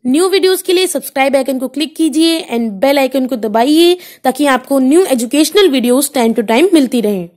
New videos के लिए subscribe icon को क्लिक कीजिए एंड बेल आइकन को दबाइए ताकि आपको new educational videos time to time मिलती रहें।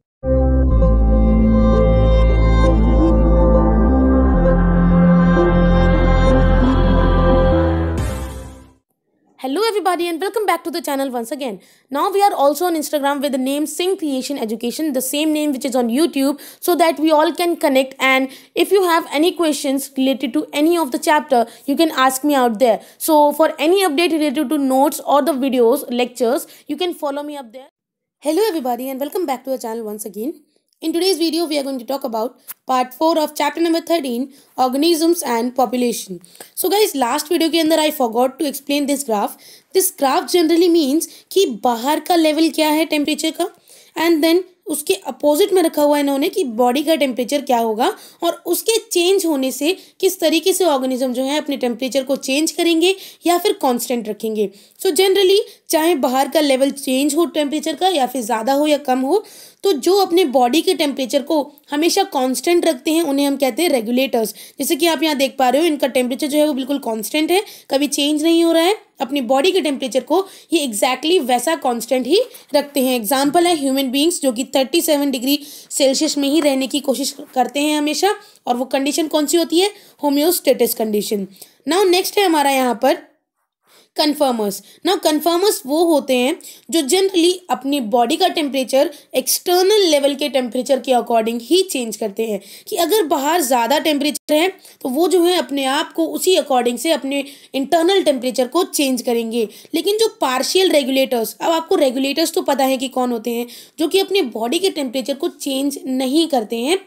Hello everybody and welcome back to the channel once again. Now we are also on Instagram with the name Sing Creation Education, the same name which is on YouTube, so that we all can connect, and if you have any questions related to any of the chapter, you can ask me out there. So for any update related to notes or the videos, lectures, you can follow me up there. Hello everybody and welcome back to the channel once again. In today's video, we are going to talk about part 4 of chapter number 13, organisms and population. So guys, last video के अंदर I forgot to explain this graph. This graph generally means कि बाहर का level क्या है temperature का, and then उसके opposite में रखा हुआ है इन्होंने कि बॉडी का टेम्परेचर क्या होगा और उसके चेंज होने से किस तरीके से ऑर्गेनिज्म जो है अपने टेम्परेचर को चेंज करेंगे या फिर कांस्टेंट रखेंगे। सो जनरली चाहे बाहर का लेवल चेंज हो टेम्परेचर का या फिर ज़्यादा हो या कम हो, तो जो अपने बॉडी के टेम्परेचर को हमेशा कांस्टेंट रखते हैं उन्हें हम कहते हैं रेगुलेटर्स। जैसे कि आप यहाँ देख पा रहे हो, इनका टेम्परेचर जो है वो बिल्कुल कांस्टेंट है, कभी चेंज नहीं हो रहा है। अपनी बॉडी के टेम्परेचर को ये एग्जैक्टली वैसा कांस्टेंट ही रखते हैं। एग्जांपल है ह्यूमन बींग्स जो कि 37 डिग्री सेल्सियस में ही रहने की कोशिश करते हैं हमेशा, और वो कंडीशन कौन सी होती है? Homeostasis condition. नाउ नेक्स्ट है हमारा यहाँ पर कन्फर्मर्स। नाउ कन्फर्मर्स वो होते हैं जो जनरली अपनी बॉडी का टेम्परेचर एक्सटर्नल लेवल के टेम्परेचर के अकॉर्डिंग ही चेंज करते हैं, कि अगर बाहर ज़्यादा टेम्परेचर है तो वो जो है अपने आप को उसी अकॉर्डिंग से अपने इंटरनल टेम्परेचर को चेंज करेंगे। लेकिन जो पार्शियल रेगुलेटर्स, अब आपको रेगुलेटर्स तो पता है कि कौन होते हैं, जो कि अपने बॉडी के टेम्परेचर को चेंज नहीं करते हैं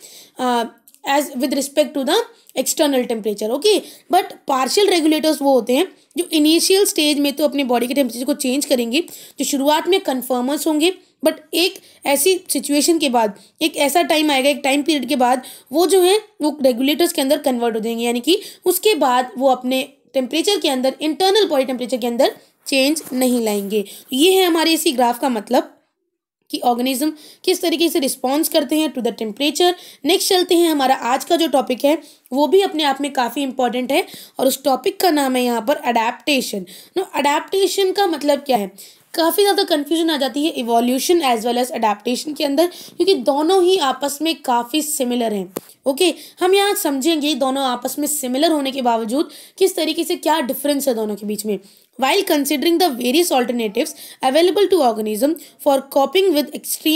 as with respect to the external temperature. Okay, but partial regulators वो होते हैं जो इनिशियल स्टेज में तो अपने बॉडी के टेम्परेचर को चेंज करेंगे, जो शुरुआत में कन्फर्मर्स होंगे, बट एक ऐसी सिचुएशन के बाद, एक ऐसा टाइम आएगा, एक टाइम पीरियड के बाद वो जो है वो रेगुलेटर्स के अंदर कन्वर्ट हो जाएंगे, यानी कि उसके बाद वो अपने टेम्परेचर के अंदर, इंटरनल बॉडी टेम्परेचर के अंदर चेंज नहीं लाएंगे। ये है हमारे इसी ग्राफ का मतलब कि ऑर्गेनिज्म किस तरीके से रिस्पॉन्स करते हैं टू द टेम्परेचर। नेक्स्ट चलते हैं, हमारा आज का जो टॉपिक है वो भी अपने आप में काफ़ी इंपॉर्टेंट है, और उस टॉपिक का नाम है यहाँ पर अडेप्टेशन। नो, अडेप्टेशन का मतलब क्या है? काफ़ी ज़्यादा कन्फ्यूजन आ जाती है evolution as well as adaptation के अंदर, क्योंकि दोनों ही आपस में काफ़ी सिमिलर हैं। ओके, हम यहाँ समझेंगे दोनों आपस में सिमिलर होने के बावजूद किस तरीके से क्या डिफरेंस है दोनों के बीच में। While considering the various alternatives available to organism for coping with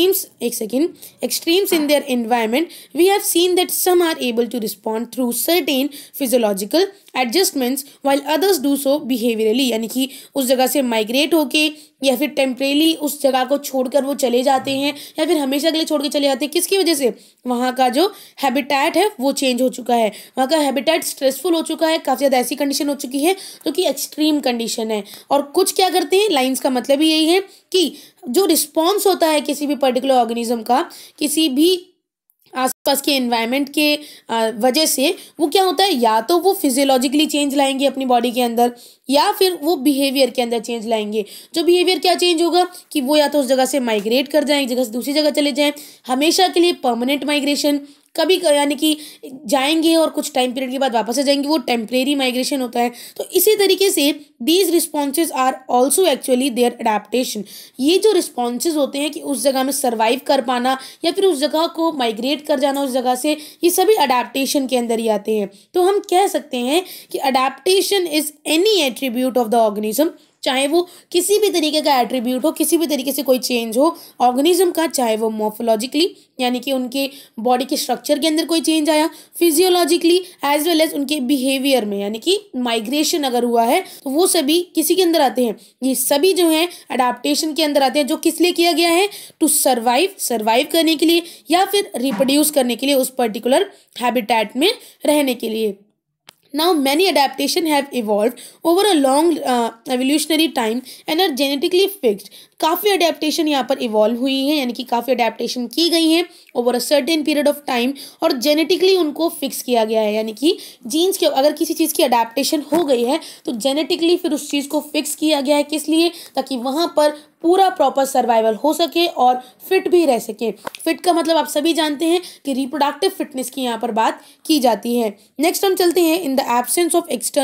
extremes in their environment, we have seen that some are able to respond through certain physiological adjustments while others do so behaviorally, यानी कि उस जगह से migrate होके या फिर temporarily उस जगह को छोड़कर वो चले जाते हैं, या फिर हमेशा के लिए छोड़ के चले जाते हैं। किसकी वजह से? वहाँ का जो हैबिटेट है वो चेंज हो चुका है, वहाँ का हैबिटेट स्ट्रेसफुल हो चुका है, काफ़ी ज़्यादा ऐसी कंडीशन हो चुकी है जो कि एक्सट्रीम कंडीशन है। और कुछ क्या करते हैं, लाइंस का मतलब ही यही है कि जो रिस्पॉन्स होता है किसी भी पर्टिकुलर ऑर्गेनिज्म का किसी भी आसपास के एनवायरनमेंट के वजह से, वो क्या होता है, या तो वो फिजियोलॉजिकली चेंज लाएंगे अपनी बॉडी के अंदर, या फिर वो बिहेवियर के अंदर चेंज लाएंगे। जो बिहेवियर क्या चेंज होगा कि वो या तो उस जगह से माइग्रेट कर जाएं, एक जगह से दूसरी जगह चले जाएं, हमेशा के लिए परमानेंट माइग्रेशन, कभी यानी कि जाएंगे और कुछ टाइम पीरियड के बाद वापस आ जाएंगे, वो टेम्परेरी माइग्रेशन होता है। तो इसी तरीके से these responses are also actually their adaptation. ये जो रिस्पॉन्सेज होते हैं कि उस जगह में सर्वाइव कर पाना या फिर उस जगह को माइग्रेट कर जाना उस जगह से, ये सभी अडेप्टेशन के अंदर ही आते हैं। तो हम कह सकते हैं कि adaptation is any attribute of the organism, चाहे वो किसी भी तरीके का एट्रीब्यूट हो, किसी भी तरीके से कोई चेंज हो ऑर्गेनिज्म का, चाहे वो मॉर्फोलॉजिकली यानी कि उनके बॉडी के स्ट्रक्चर के अंदर कोई चेंज आया, फिजियोलॉजिकली एज वेल एज उनके बिहेवियर में, यानी कि माइग्रेशन अगर हुआ है तो वो सभी किसी के अंदर आते हैं। ये सभी जो हैं अडेप्टेशन के अंदर आते हैं, जो किस लिए किया गया है? टू सर्वाइव करने के लिए या फिर रिप्रोड्यूस करने के लिए, उस पर्टिकुलर हैबिटेट में रहने के लिए। Now many adaptations have evolved over a long evolutionary time and are genetically fixed. काफ़ी अडेप्टेशन यहाँ पर इवॉल्व हुई है, यानी कि काफ़ी अडेप्टेशन की गई हैं over a certain period of time, और जेनेटिकली उनको फिक्स किया गया है, यानी कि जीन्स के अगर किसी चीज़ की अडेप्टेशन हो गई है तो जेनेटिकली फिर उस चीज़ को फिक्स किया गया है। किस लिए? ताकि वहाँ पर पूरा प्रॉपर सर्वाइवल हो सके और फिट भी रह सके। फिट का मतलब आप सभी जानते हैं कि रिप्रोडक्टिव फिटनेस की यहाँ पर बात की जाती है। नेक्स्ट हम चलते हैं, in the absence of external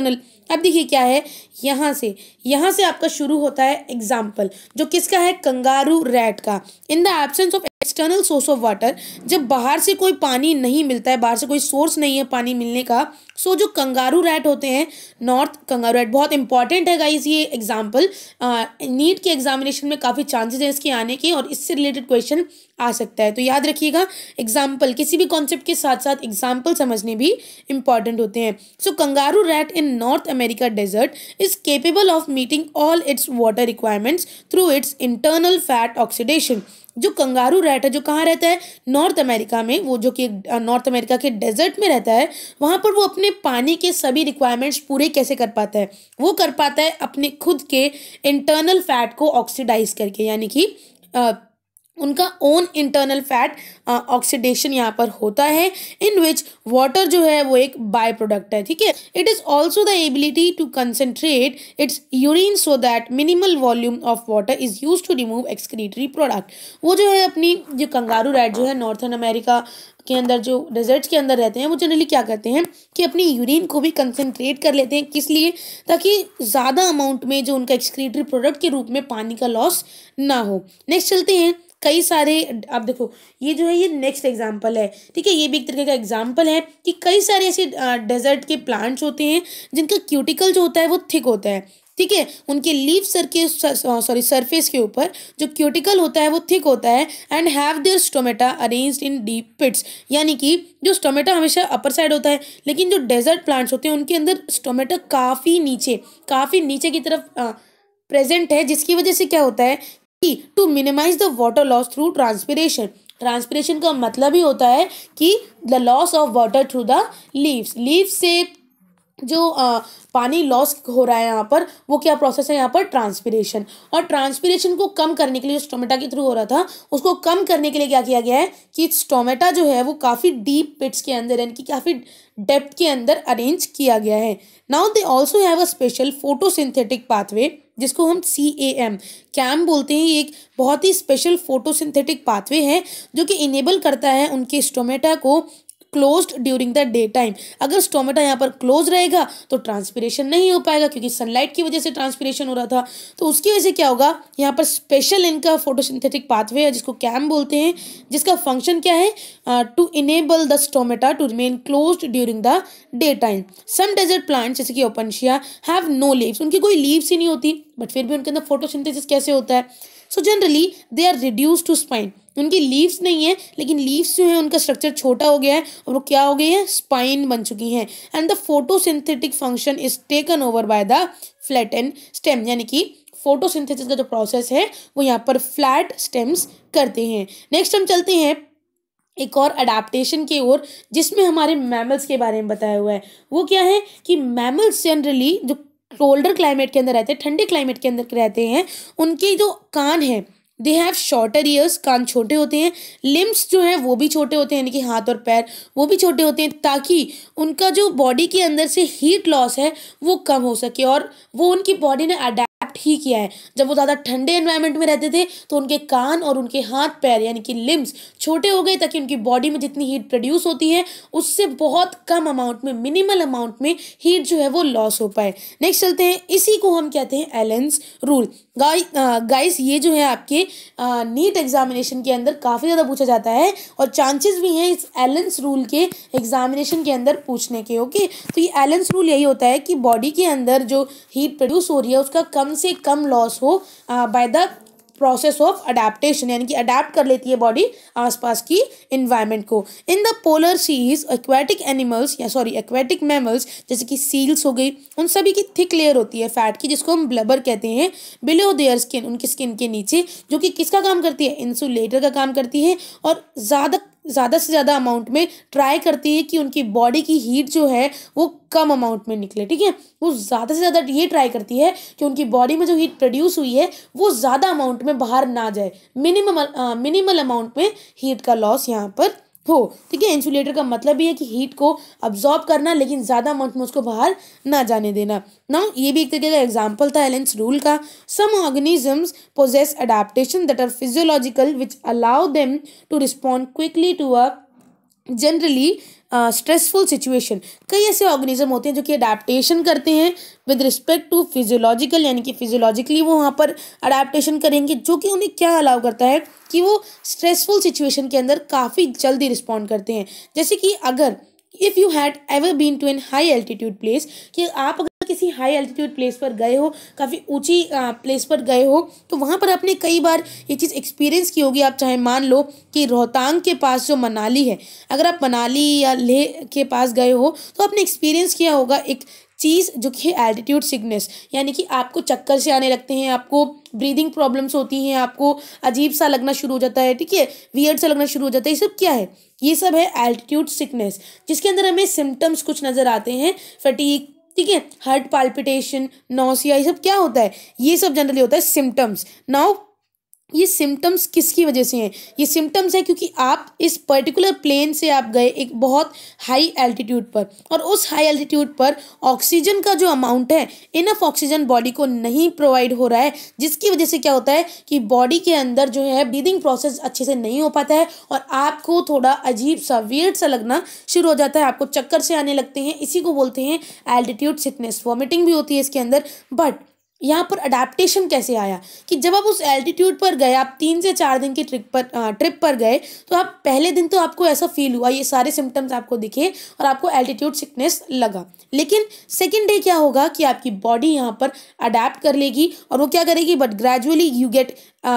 अब देखिए क्या है, यहाँ से आपका शुरू होता है एग्जाम्पल, जो किसका है, कंगारू रैट का। In the absence of external source of water, जब बाहर से कोई पानी नहीं मिलता है, बाहर से कोई सोर्स नहीं है पानी मिलने का, सो जो कंगारू रैट होते हैं, नॉर्थ कंगारू रैट, बहुत इंपॉर्टेंट है गाइस ये एग्जाम्पल। नीट के एग्जामिनेशन में काफ़ी चांसेस है इसके आने के, और इससे रिलेटेड क्वेश्चन आ सकता है, तो याद रखिएगा एग्जाम्पल, किसी भी कॉन्सेप्ट के साथ साथ एग्जाम्पल समझने भी इंपॉर्टेंट होते हैं। So kangaroo rat in North America desert is capable of meeting all its water requirements through its internal fat oxidation. जो कंगारू रैट है, जो कहाँ रहता है, नॉर्थ अमेरिका में, वो जो कि नॉर्थ अमेरिका के डेजर्ट में रहता है, वहाँ पर वो अपने पानी के सभी रिक्वायरमेंट्स पूरे कैसे कर पाता है, वो कर पाता है अपने खुद के इंटरनल फैट को ऑक्सीडाइज करके, यानी कि उनका ओन इंटरनल फैट ऑक्सीडेशन यहाँ पर होता है, इन विच वाटर जो है वो एक बाय प्रोडक्ट है, ठीक है। It is also the ability to concentrate its urine so that minimal volume of water is use to remove excretory product. वो जो है अपनी, जो कंगारू रैट जो है नॉर्थन अमेरिका के अंदर, जो डेजर्ट्स के अंदर रहते हैं, वो जनरली क्या करते हैं कि अपनी यूरिन को भी कंसनट्रेट कर लेते हैं, किस लिए, ताकि ज़्यादा अमाउंट में जो उनका एक्सक्रीटरी प्रोडक्ट के रूप में पानी का लॉस ना हो। नेक्स्ट चलते हैं, कई सारे, आप देखो ये जो है ये नेक्स्ट एग्जाम्पल है, ठीक है, ये भी एक तरीके का एग्जाम्पल है कि कई सारे ऐसे डेजर्ट के प्लांट्स होते हैं जिनका क्यूटिकल जो होता है वो थिक होता है, ठीक है, उनके लीफ सरफेस के ऊपर जो क्यूटिकल होता है वो थिक होता है, and have their stomata arranged in deep pits, यानी कि जो स्टोमेटा हमेशा अपर साइड होता है, लेकिन जो डेजर्ट प्लांट्स होते हैं उनके अंदर स्टोमेटा काफ़ी नीचे की तरफ प्रेजेंट है, जिसकी वजह से क्या होता है कि to minimise the water loss through transpiration का मतलब ही होता है कि the loss of water through the leaves से जो पानी लॉस हो रहा है यहाँ पर, वो क्या प्रोसेस है यहाँ पर, ट्रांसपिरेशन। और ट्रांसपिरेशन को कम करने के लिए, जो स्टोमेटा के थ्रू हो रहा था उसको कम करने के लिए क्या किया गया है कि स्टोमेटा जो है वो काफ़ी डीप पिट्स के अंदर, यानी कि काफ़ी डेप्थ के अंदर अरेंज किया गया है। Now they also have a special photosynthetic pathway, जिसको हम CAM बोलते हैं। ये एक बहुत ही स्पेशल फोटोसिंथेटिक पाथवे है जो कि इनेबल करता है उनके स्टोमेटा को closed during the day time. अगर स्टोमेटा यहाँ पर क्लोज रहेगा तो ट्रांसपिरेशन नहीं हो पाएगा, क्योंकि सनलाइट की वजह से ट्रांसपिरेशन हो रहा था, तो उसकी वजह से क्या होगा, यहाँ पर स्पेशल इनका फोटोसिंथेटिक पाथवे है जिसको कैम बोलते हैं, जिसका फंक्शन क्या है, to enable the stomata to remain closed during the day time. Some desert plants जैसे कि ओपनशिया हैव नो लीव्स, उनकी कोई लीव्स ही नहीं होती, बट फिर भी उनके अंदर फोटोसिंथेसिस कैसे होता है। So generally they are reduce to spine, उनकी लीव्स नहीं है, लेकिन लीव्स जो है उनका स्ट्रक्चर छोटा हो गया है और वो क्या हो गई है, स्पाइन बन चुकी हैं, and the photosynthetic function is taken over by the flatten stem, यानी कि फोटोसिंथेसिस का जो प्रोसेस है वो यहाँ पर फ्लैट स्टेम्स करते हैं। नेक्स्ट हम चलते हैं एक और अडेप्टेशन की ओर, जिसमें हमारे मैमल्स के बारे में बताया हुआ है। वो क्या है कि मैमल्स जनरली जो कोल्डर क्लाइमेट के अंदर रहते हैं, ठंडे क्लाइमेट के अंदर रहते हैं, उनके जो कान है, दे हैव शॉर्टर ईयर्स, कान छोटे होते हैं, लिम्स जो है वो भी छोटे होते हैं, यानी कि हाथ और पैर वो भी छोटे होते हैं, ताकि उनका जो बॉडी के अंदर से हीट लॉस है वो कम हो सके। और वो उनकी बॉडी ने अडेप्ट ही किया है, जब वो ज़्यादा ठंडे एनवायरनमेंट में रहते थे तो उनके कान और उनके हाथ पैर यानी कि लिम्स छोटे हो गए, ताकि उनकी बॉडी में जितनी हीट प्रोड्यूस होती है उससे बहुत कम अमाउंट में, मिनिमल अमाउंट में हीट जो है वो लॉस हो पाए। नेक्स्ट चलते हैं, इसी को हम कहते हैं एलेंस रूल। गाइस ये जो है आपके नीट एग्जामिनेशन के अंदर काफ़ी ज़्यादा पूछा जाता है, और चांसेस भी हैं इस एलेंस रूल के एग्जामिनेशन के अंदर पूछने के। ओके, तो ये एलेंस रूल यही होता है कि बॉडी के अंदर जो हीट प्रोड्यूस हो रही है उसका कम से कम लॉस हो by the process of adaptation, यानी कि अडेप्ट कर लेती है बॉडी आसपास की इन्वायरमेंट को। In the polar seas aquatic animals aquatic mammals जैसे कि सील्स हो गई, उन सभी की थिक लेयर होती है फैट की, जिसको हम ब्लबर कहते हैं, बिलो देयर स्किन, उनकी स्किन के नीचे, जो कि किसका काम करती है, इंसुलेटर का काम करती है, और ज़्यादा से ज़्यादा अमाउंट में ट्राई करती है कि उनकी बॉडी की हीट जो है वो कम अमाउंट में निकले। ठीक है, वो ज़्यादा से ज़्यादा ये ट्राई करती है कि उनकी बॉडी में जो हीट प्रोड्यूस हुई है वो ज़्यादा अमाउंट में बाहर ना जाए, मिनिमल अमाउंट में हीट का लॉस यहाँ पर हो। ठीक है, इंसुलेटर का मतलब भी है कि हीट को अब्जॉर्ब करना, लेकिन ज़्यादा अमाउंट में उसको बाहर ना जाने देना ना। ये भी एक तरीके का एग्जाम्पल था एलेंस रूल का। Some organisms possess adaptation that are physiological which allow them to respond quickly to a generally stressful situation. कई ऐसे ऑर्गेनिज्म होते हैं जो कि अडेप्टेशन करते हैं विद रिस्पेक्ट टू फिजियोलॉजिकल, यानी कि फिजियोलॉजिकली वो वहाँ पर अडेप्टेशन करेंगे, जो कि उन्हें क्या अलाउ करता है कि वो स्ट्रेसफुल सिचुएशन के अंदर काफ़ी जल्दी रिस्पॉन्ड करते हैं। जैसे कि अगर if you had ever been to an high altitude place, कि आप अगर किसी हाई एल्टीट्यूड प्लेस पर गए हो, काफ़ी ऊंची प्लेस पर गए हो, तो वहाँ पर आपने कई बार ये चीज़ एक्सपीरियंस की होगी। आप चाहे मान लो कि रोहतांग के पास जो मनाली है, अगर आप मनाली या लेह के पास गए हो तो आपने एक्सपीरियंस किया होगा एक चीज़ जो कि एल्टीट्यूड सिकनेस, यानी कि आपको चक्कर से आने लगते हैं, आपको ब्रीदिंग प्रॉब्लम्स होती हैं, आपको अजीब सा लगना शुरू हो जाता है, ठीक है, वियर्ड सा लगना शुरू हो जाता है। ये सब क्या है? ये सब है एल्टीट्यूड सिकनेस, जिसके अंदर हमें सिम्टम्स कुछ नज़र आते हैं, फटीग, ठीक है, हार्ट पाल्पिटेशन, नौसिया, ये सब क्या होता है? ये सब जनरली होता है सिम्टम्स। नाउ ये सिम्टम्स किसकी वजह से हैं? ये सिम्टम्स है क्योंकि आप इस पर्टिकुलर प्लेन से आप गए एक बहुत हाई एल्टीट्यूड पर, और उस हाई एल्टीट्यूड पर ऑक्सीजन का जो अमाउंट है, इनफ ऑक्सीजन बॉडी को नहीं प्रोवाइड हो रहा है, जिसकी वजह से क्या होता है कि बॉडी के अंदर जो है ब्रीदिंग प्रोसेस अच्छे से नहीं हो पाता है, और आपको थोड़ा अजीब सा वियर्ड सा लगना शुरू हो जाता है, आपको चक्कर से आने लगते हैं। इसी को बोलते हैं एल्टीट्यूड सिकनेस। वॉमिटिंग भी होती है इसके अंदर। बट यहाँ पर अडेप्टेशन कैसे आया कि जब आप उस एल्टीट्यूड पर गए, आप 3 से 4 दिन की ट्रिप पर गए, तो आप पहले दिन तो आपको ऐसा फील हुआ, ये सारे सिम्टम्स आपको दिखे और आपको एल्टीट्यूड सिकनेस लगा। लेकिन सेकेंड डे क्या होगा कि आपकी बॉडी यहाँ पर अडेप्ट कर लेगी, और वो क्या करेगी, but gradually you get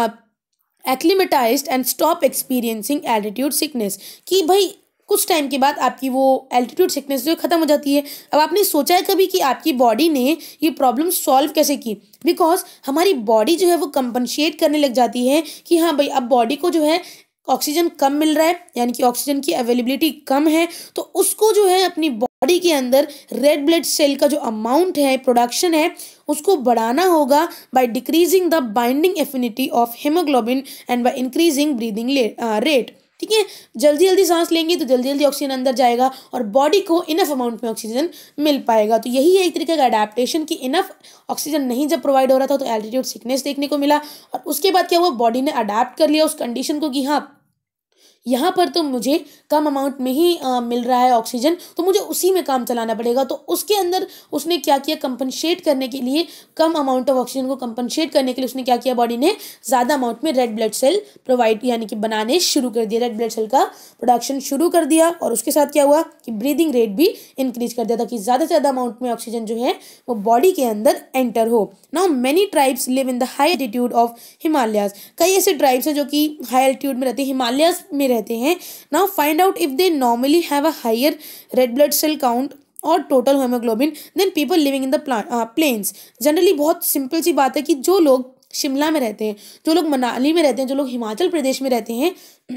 acclimatised and stop experiencing altitude sickness, कि भाई कुछ टाइम के बाद आपकी वो एल्टीट्यूड सिकनेस जो खत्म हो जाती है। अब आपने सोचा है कभी कि आपकी बॉडी ने ये प्रॉब्लम सॉल्व कैसे की? बिकॉज हमारी बॉडी जो है वो कंपनसेट करने लग जाती है कि हाँ भाई, अब बॉडी को जो है ऑक्सीजन कम मिल रहा है, यानी कि ऑक्सीजन की अवेलेबिलिटी कम है, तो उसको जो है अपनी बॉडी के अंदर रेड ब्लड सेल का जो अमाउंट है, प्रोडक्शन है, उसको बढ़ाना होगा by decreasing the binding affinity of haemoglobin and by increasing breathing rate. ठीक है, जल्दी जल्दी सांस लेंगे तो जल्दी जल्दी ऑक्सीजन अंदर जाएगा और बॉडी को इनफ अमाउंट में ऑक्सीजन मिल पाएगा। तो यही है एक तरीके का अडेप्टेशन, कि इनफ ऑक्सीजन नहीं जब प्रोवाइड हो रहा था तो एल्टीट्यूड सिकनेस देखने को मिला, और उसके बाद क्या हुआ, बॉडी ने अडेप्ट कर लिया उस कंडीशन को कि हाँ, यहाँ पर तो मुझे कम अमाउंट में ही मिल रहा है ऑक्सीजन, तो मुझे उसी में काम चलाना पड़ेगा। तो उसके अंदर उसने क्या किया, कंपनसेट करने के लिए, कम अमाउंट ऑफ ऑक्सीजन को कंपनसेट करने के लिए उसने क्या किया, बॉडी ने ज़्यादा अमाउंट में रेड ब्लड सेल प्रोवाइड यानी कि बनाने शुरू कर दिया, रेड ब्लड सेल का प्रोडक्शन शुरू कर दिया, और उसके साथ क्या हुआ कि ब्रीदिंग रेट भी इंक्रीज कर दिया, ताकि ज़्यादा से ज़्यादा अमाउंट में ऑक्सीजन जो है वो बॉडी के अंदर एंटर हो। Now many tribes live in the high altitude of Himalayas. कई ऐसे ट्राइब्स हैं जो कि हाई एल्टीट्यूड में रहते हैं, हिमालयाज में रहते हैं। Now find out if they normally have a higher red blood cell count और total haemoglobin than people living in the plains. Generally बहुत सिंपल सी बात है कि जो लोग शिमला में रहते हैं, जो लोग मनाली में रहते हैं, जो लोग हिमाचल प्रदेश में रहते हैं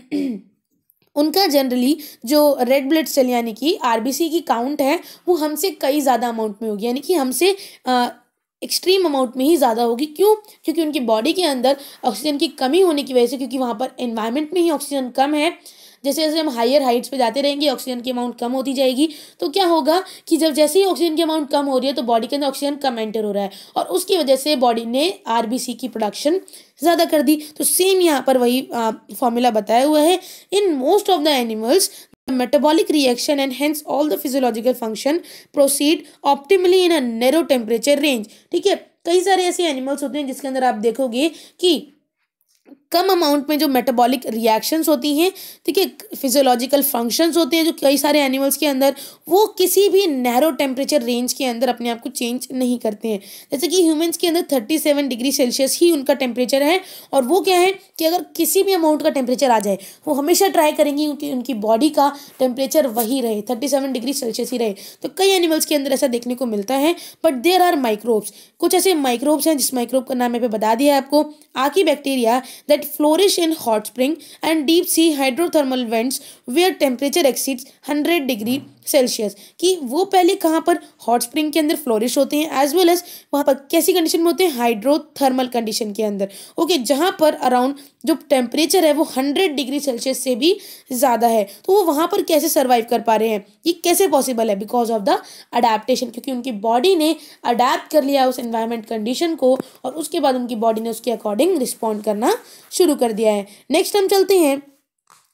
उनका जनरली जो रेड ब्लड सेल यानी कि आरबीसी की काउंट है वो हमसे कई ज़्यादा अमाउंट में होगी, यानी कि हमसे एक्सट्रीम अमाउंट में ही ज़्यादा होगी। क्यों? क्योंकि उनकी बॉडी के अंदर ऑक्सीजन की कमी होने की वजह से, क्योंकि वहाँ पर एनवायरनमेंट में ही ऑक्सीजन कम है। जैसे जैसे हम हायर हाइट्स पे जाते रहेंगे ऑक्सीजन की अमाउंट कम होती जाएगी, तो क्या होगा कि जब जैसे ही ऑक्सीजन की अमाउंट कम हो रही है तो बॉडी के अंदर ऑक्सीजन कम एंटर हो रहा है, और उसकी वजह से बॉडी ने आरबीसी की प्रोडक्शन ज़्यादा कर दी। तो सेम यहाँ पर वही फॉर्मूला बताया हुआ है। In most of the animals metabolic reaction and hence all the physiological function proceed optimally in a narrow temperature range। ठीक है, कई सारे ऐसे एनिमल्स होते हैं जिसके अंदर आप देखोगे कि कम अमाउंट में जो मेटाबॉलिक रिएक्शंस होती हैं, ठीक है, फिजियोलॉजिकल फंक्शंस होते हैं जो कई सारे एनिमल्स के अंदर, वो किसी भी नैरो टेम्परेचर रेंज के अंदर अपने आप को चेंज नहीं करते हैं। जैसे कि ह्यूमंस के अंदर 37 डिग्री सेल्सियस ही उनका टेम्परेचर है, और वो क्या है कि अगर किसी भी अमाउंट का टेम्परेचर आ जाए वो हमेशा ट्राई करेंगी कि उनकी बॉडी का टेम्परेचर वही रहे, 37 डिग्री सेल्सियस ही रहे। तो कई एनिमल्स के अंदर ऐसा देखने को मिलता है। बट देयर आर माइक्रोब्स, कुछ ऐसे माइक्रोब्स हैं जिस माइक्रोब का नाम मैं बता दिया है आपको, archaebacteria that flourish in hot spring and deep sea hydrothermal vents where temperature exceeds 100 degree Celsius. कि वो पहले कहाँ पर हॉट स्प्रिंग के अंदर फ्लोरिश होते हैं, एज वेल एज वहाँ पर कैसी कंडीशन में होते हैं, हाइड्रोथर्मल कंडीशन के अंदर। ओके, जहाँ पर अराउंड जो टेम्परेचर है वो 100 डिग्री सेल्सियस से भी ज़्यादा है, तो वो वहाँ पर कैसे सर्वाइव कर पा रहे हैं, ये कैसे पॉसिबल है? बिकॉज ऑफ द अडेप्टेशन, क्योंकि उनकी बॉडी ने अडेप्ट कर लिया उस एनवायरमेंट कंडीशन को, और उसके बाद उनकी बॉडी ने उसके अकॉर्डिंग रिस्पॉन्ड करना शुरू कर दिया है। नेक्स्ट हम चलते हैं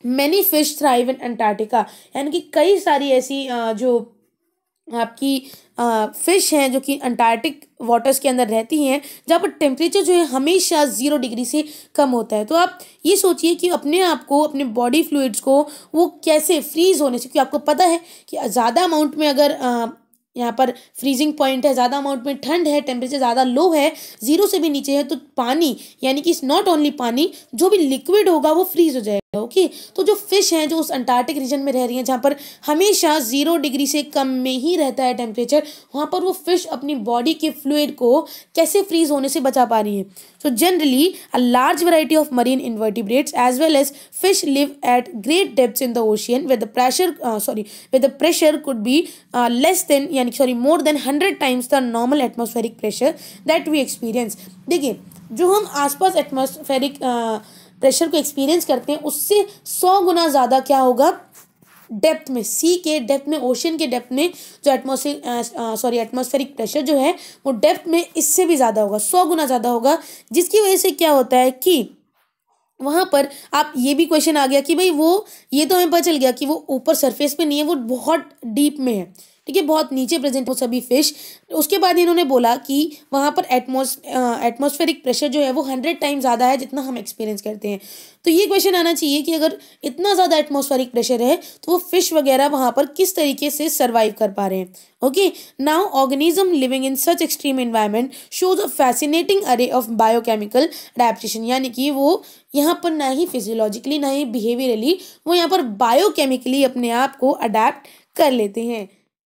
many fish thrive in Antarctica, यानी कि कई सारी ऐसी जो आपकी फिश हैं जो कि अंटार्कटिक वाटर्स के अंदर रहती हैं, जहाँ पर टेम्परेचर जो है हमेशा 0 डिग्री से कम होता है। तो आप ये सोचिए कि अपने आप को, अपने बॉडी फ्लूइड्स को वो कैसे फ्रीज होने से, क्योंकि आपको पता है कि ज़्यादा अमाउंट में अगर यहाँ पर फ्रीजिंग पॉइंट है, ज़्यादा अमाउंट में ठंड है, टेम्परेचर ज़्यादा लो है, 0 से भी नीचे है, तो पानी, यानी कि नॉट ओनली पानी, जो भी लिक्विड होगा वो फ्रीज हो जाएगा। ओके, तो जो फिश हैं जो उस अंटार्कटिक रीजन में रह रही हैं, जहाँ पर हमेशा 0 डिग्री से कम में ही रहता है टेम्परेचर, वहाँ पर वो फिश अपनी बॉडी के फ्लूइड को कैसे फ्रीज होने से बचा पा रही हैं। So generally a large variety of marine invertebrates as well as fish live at great depths in the ocean where the pressure could be less than, यानी sorry more than 100 times the normal atmospheric pressure that we experience। देखिए, जो हम आसपास atmospheric pressure को experience करते हैं उससे 100 गुना ज़्यादा क्या होगा, डेप्थ में, सी के डेप्थ में, ओशन के डेप्थ में जो एटमॉस्फेरिक प्रेशर जो है वो डेप्थ में इससे भी ज़्यादा होगा, 100 गुना ज़्यादा होगा। जिसकी वजह से क्या होता है कि वहाँ पर आप, ये भी क्वेश्चन आ गया कि भाई वो, ये तो हमें पता चल गया कि वो ऊपर सरफेस पे नहीं है, वो बहुत डीप में है, ठीक है, बहुत नीचे प्रेजेंट हो सभी फिश। उसके बाद इन्होंने बोला कि वहाँ पर एटमॉस्फेरिक प्रेशर जो है वो 100 टाइम ज़्यादा है जितना हम एक्सपीरियंस करते हैं। तो ये क्वेश्चन आना चाहिए कि अगर इतना ज़्यादा एटमॉस्फेरिक प्रेशर है तो वो फिश वगैरह वहाँ पर किस तरीके से सर्वाइव कर पा रहे हैं। Okay, now organism living in such extreme environment shows a fascinating array of biochemical adaptation, यानी कि वो यहाँ पर ना ही फिजियोलॉजिकली ना ही बिहेवियरली, वो यहाँ पर बायोकेमिकली अपने आप को अडेप्ट कर लेते हैं।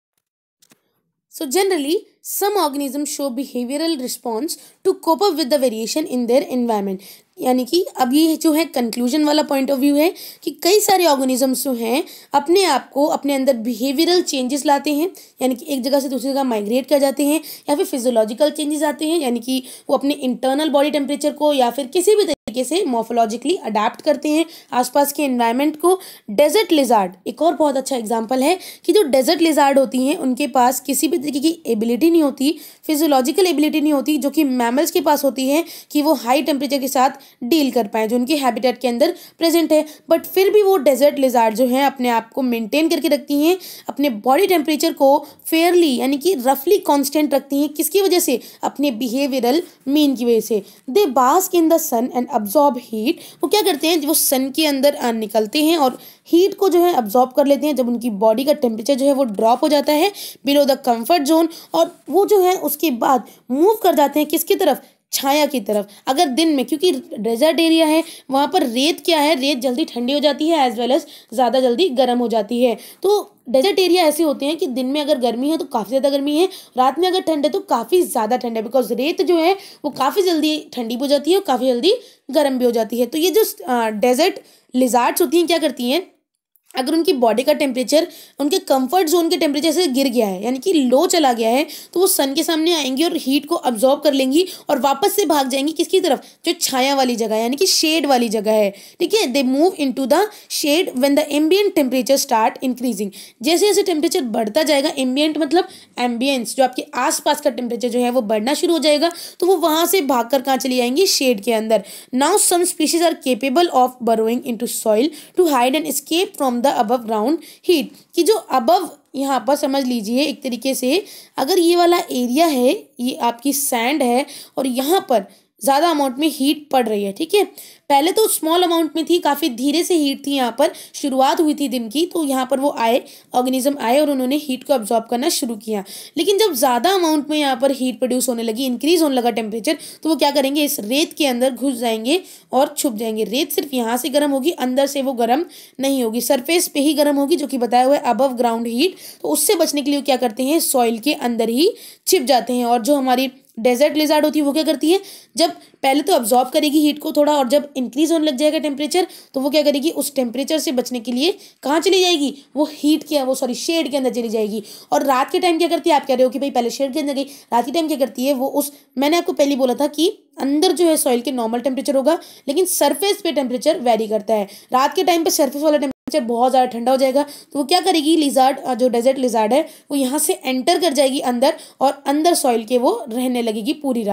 So generally, some organisms show behavioral response to cope up with the variation in their environment। यानी कि अब ये जो है कंक्लूजन वाला पॉइंट ऑफ व्यू है कि कई सारे ऑर्गेनिजम्स जो हैं अपने आप को, अपने अंदर बिहेवियरल चेंजेस लाते हैं, यानी कि एक जगह से दूसरी जगह माइग्रेट कर जाते हैं, या फिर फिजियोलॉजिकल चेंजेस आते हैं, यानी कि वो अपने इंटरनल बॉडी टेम्परेचर को या फिर किसी भी तरीके से मॉर्फोलॉजिकली अडेप्ट करते हैं आसपास के एनवायरनमेंट को। डेजर्ट लिजार्ड एक और बहुत अच्छा एग्जाम्पल है कि जो डेजर्ट लिजार्ड होती हैं उनके पास किसी भी तरीके की एबिलिटी नहीं होती, फिजियोलॉजिकल एबिलिटी नहीं होती, जो कि मैमल्स के पास होती है कि वो हाई टेम्परेचर के साथ डील कर पाए, जो उनके हैबिटेट के अंदर प्रेजेंट है। बट फिर भी वो डेजर्ट लिजार्ड जो है अपने आप को मेंटेन करके रखती हैं, अपने बॉडी टेम्परेचर को फेयरली यानी कि रफली कांस्टेंट रखती हैं। किसकी वजह से? अपने बिहेवियरल मीन की वजह से। They bask in the sun and absorb heat. वो क्या करते हैं, वो सन के अंदर निकलते हैं और हीट को जो है अब्जॉर्ब कर लेते हैं। जब उनकी बॉडी का टेम्परेचर जो है वो ड्रॉप हो जाता है बिलो द कंफर्ट जोन, और वो जो है उसके बाद मूव कर जाते हैं किसकी तरफ? छाया की तरफ। अगर दिन में, क्योंकि डेजर्ट एरिया है वहाँ पर रेत क्या है, रेत जल्दी ठंडी हो जाती है एज वेल एज ज़्यादा जल्दी गर्म हो जाती है। तो डेजर्ट एरिया ऐसे होते हैं कि दिन में अगर गर्मी है तो काफ़ी ज़्यादा गर्मी है, रात में अगर ठंड है तो काफ़ी ज़्यादा ठंड है, बिकॉज रेत जो है वो काफ़ी जल्दी ठंडी भी हो जाती है और काफ़ी जल्दी गर्म भी हो जाती है। तो ये जो डेजर्ट लिजार्ड्स होती हैं क्या करती हैं, अगर उनकी बॉडी का टेम्परेचर उनके कंफर्ट जोन के टेम्परेचर से गिर गया है यानी कि लो चला गया है, तो वो सन के सामने आएंगी और हीट को अब्जॉर्ब कर लेंगी और वापस से भाग जाएंगी किसकी तरफ? जो छाया वाली जगह है यानी कि शेड वाली जगह है। ठीक है, they move into the shade when the ambient temperature start increasing. जैसे जैसे टेम्परेचर बढ़ता जाएगा, एम्बिएंट मतलब एम्बियंस, जो आपके आसपास का टेम्परेचर जो है वो बढ़ना शुरू हो जाएगा, तो वो वहां से भागकर कहाँ चली जाएंगी? शेड के अंदर। Now some species are capable of burrowing into soil to hide and escape from the above ground heat. कि जो अबव, यहाँ पर समझ लीजिए एक तरीके से, अगर ये वाला एरिया है, ये आपकी सैंड है और यहाँ पर ज़्यादा अमाउंट में हीट पड़ रही है, ठीक है, पहले तो स्मॉल अमाउंट में थी, काफ़ी धीरे से हीट थी, यहाँ पर शुरुआत हुई थी दिन की, तो यहाँ पर वो आए, ऑर्गेनिज्म आए और उन्होंने हीट को अब्जॉर्ब करना शुरू किया। लेकिन जब ज़्यादा अमाउंट में यहाँ पर हीट प्रोड्यूस होने लगी, इंक्रीज होने लगा टेम्परेचर, तो वो क्या करेंगे? इस रेत के अंदर घुस जाएंगे और छुप जाएंगे। रेत सिर्फ यहाँ से गर्म होगी, अंदर से वो गर्म नहीं होगी, सरफेस पे ही गर्म होगी, जो कि बताया हुआ है अबव ग्राउंड हीट। तो उससे बचने के लिए क्या करते हैं? सॉइल के अंदर ही छिप जाते हैं। और जो हमारी डेजर्ट लिजार्ड होती है वो क्या करती है? जब पहले तो अब्जॉर्ब करेगी हीट को थोड़ा, और जब इंक्रीज होने लग जाएगा टेम्परेचर, तो वो क्या करेगी? उस टेम्परेचर से बचने के लिए कहाँ चली जाएगी? वो हीट के, वो सॉरी शेड के अंदर चली जाएगी। और रात के टाइम क्या करती है? आप कह रहे हो कि भाई पहले शेड के अंदर गई, रात के टाइम क्या करती है? वो उस, मैंने आपको पहले बोला था कि अंदर जो है सॉइल के नॉर्मल टेम्परेचर होगा, लेकिन सरफेस पे टेम्परेचर वेरी करता है। रात के टाइम पे सरफेस वाला टेम्परेचर बहुत ज़्यादा ठंडा हो जाएगा, तो वो क्या करेगी? लिजार्ड, जो डेजर्ट लिजार्ड है, वो यहाँ से एंटर कर जाएगी अंदर और अंदर सॉइल के वो रहने लगेगी पूरी रात।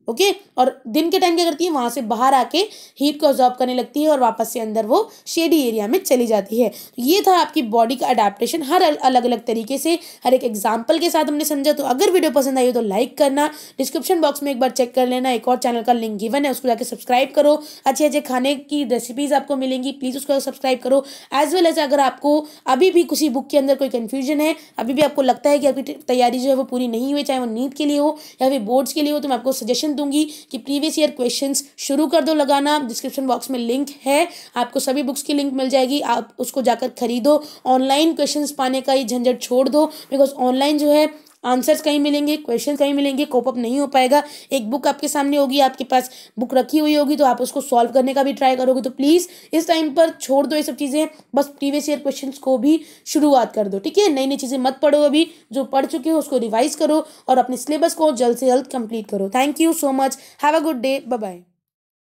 ओके। और दिन के टाइम क्या करती है, वहाँ से बाहर आके हीट को अब्जॉर्ब करने लगती है और वापस से अंदर वो शेडी एरिया में चली जाती है। तो ये था आपकी बॉडी का अडेप्टेशन, हर अलग अलग तरीके से, हर एक एग्जाम्पल के साथ हमने समझा। तो अगर वीडियो पसंद आई हो तो लाइक करना, डिस्क्रिप्शन बॉक्स में एक बार चेक कर लेना, एक और चैनल का लिंक गिवन है, उसको जाके सब्सक्राइब करो। अच्छे अच्छे खाने की रेसिपीज आपको मिलेंगी, प्लीज़ उसको सब्सक्राइब करो। एज वेल एज अगर आपको अभी भी किसी बुक के अंदर कोई कन्फ्यूजन है, अभी भी आपको लगता है कि आपकी तैयारी जो है वो पूरी नहीं हुई, चाहे वो नीट के लिए हो या फिर बोर्ड्स के लिए हो, तो मैं आपको सजेशन दूंगी कि प्रीवियस ईयर क्वेश्चंस शुरू कर दो लगाना। डिस्क्रिप्शन बॉक्स में लिंक है, आपको सभी बुक्स की लिंक मिल जाएगी, आप उसको जाकर खरीदो। ऑनलाइन क्वेश्चंस पाने का ये झंझट छोड़ दो, बिकॉज ऑनलाइन जो है आंसर्स कहीं मिलेंगे, क्वेश्चन कहीं मिलेंगे, कोप अप नहीं हो पाएगा। एक बुक आपके सामने होगी, आपके पास बुक रखी हुई होगी, तो आप उसको सॉल्व करने का भी ट्राई करोगे। तो प्लीज़ इस टाइम पर छोड़ दो ये सब चीज़ें, बस प्रीवियस ईयर क्वेश्चंस को भी शुरुआत कर दो, ठीक है। नई नई चीज़ें मत पढ़ो, अभी जो पढ़ चुके हो उसको रिवाइज करो और अपने सिलेबस को जल्द से जल्द कंप्लीट करो। Thank you so much, have a good day, bye bye.